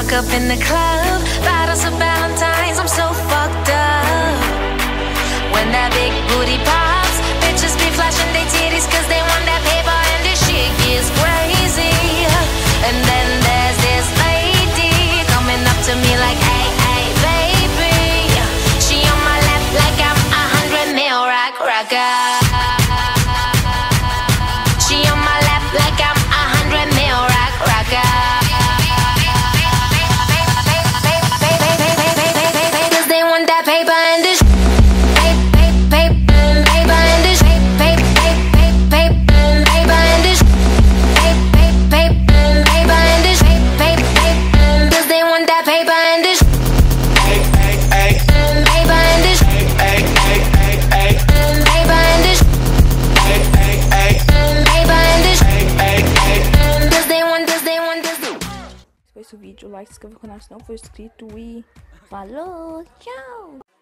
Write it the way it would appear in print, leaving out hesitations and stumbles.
woke up in the club, bottles of Valentine's, I'm so fucked up. When that big booty pops, bitches be flashing their titties cause they want that paper and this shit gets crazy. And then there's this lady coming up to me like, hey, hey, baby. She on my lap like I'm 100 mil rocker. She on my lap like I'm 100 mil rocker. Cause they want that paper and this esse vídeo, like, se inscreva no canal se não for inscrito e falou, tchau!